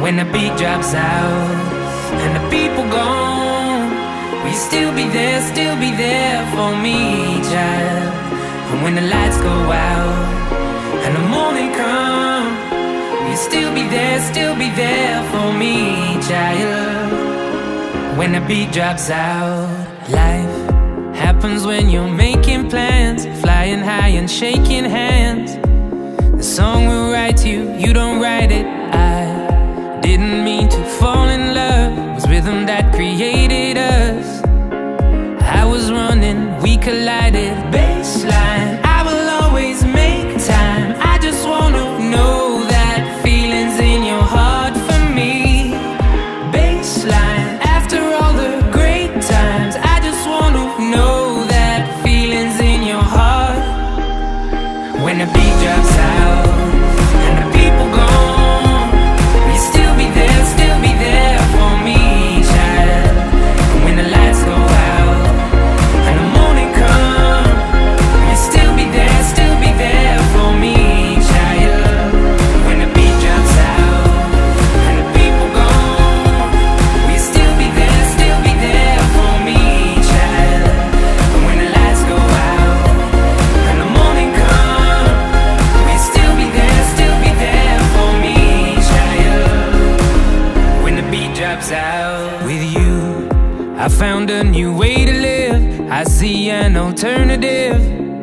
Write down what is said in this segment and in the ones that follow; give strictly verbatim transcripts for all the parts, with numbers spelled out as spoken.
When the beat drops out and the people gone, will you still be there, still be there for me, child? And when the lights go out and the morning comes, will you still be there, still be there for me, child? When the beat drops out. Life happens when you're making plans, flying high and shaking hands. The song will write you, you don't write it. I didn't mean to fall in love, it was rhythm that created us. I was running, we collided. Baseline, I will always make time. I just wanna know that feeling's in your heart for me. Baseline, after all the great times, I just wanna know that feeling's in your heart. When the beat drops out and the people gone, will you still be there, still be there for me, child? And when the lights go out and the morning comes, will you still be there, still be there for me, child? When the beat drops out and the people gone, will you still be there, still be there for me, child? And when the lights go out and the morning comes, will you still be there, still be there for me, child? When the beat drops out. With you, I found a new way to live. I see an alternative.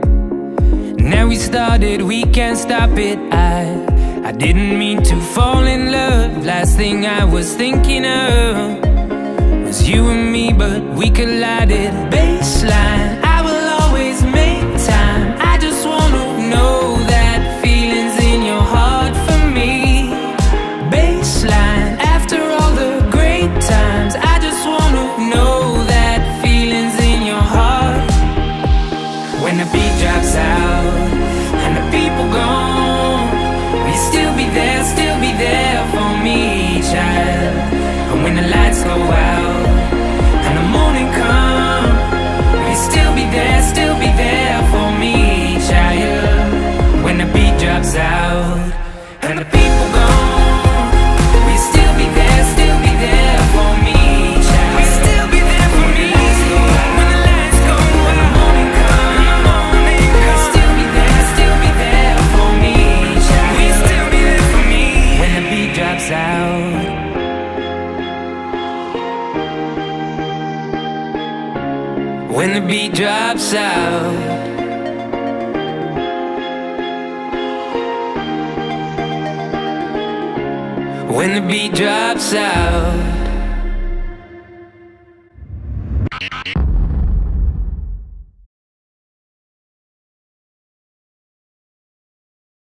Now we started, we can't stop it. I, I didn't mean to fall in love. Last thing I was thinking of was you and me, but we collided. Baseline, I will always make time. I just wanna know that feeling's in your heart for me. Baseline, after all the great times, I just wanna know that feeling's in your heart. When the beat drops out and the people gone, will you still be there, still be there for me, child? And when the lights go out and the morning comes, will you still be there, still be there for me, child? When the beat drops out and the people gone, will you still be there, still be there for me, child? Will you still be there for me? When the lights go out and the morning comes, will you still be there, still be there for me, child? Will you still be there for me? When the beat drops out. When the beat drops out. When the beat drops out.